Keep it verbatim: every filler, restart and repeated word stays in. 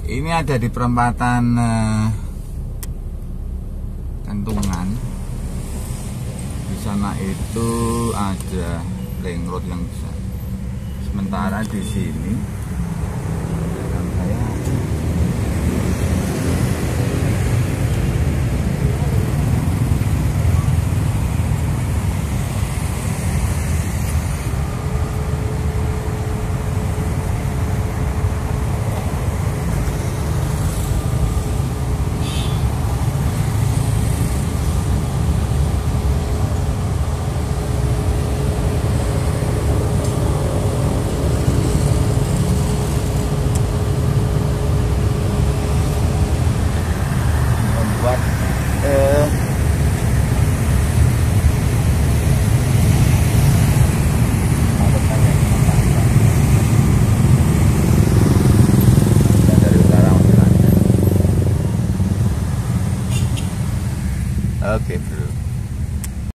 Ini ada di perempatan uh, Kentungan. Di sana itu ada ring road yang besar. Sementara di sini belakang saya membuat eh, dari utara masih lancar. Oke bro.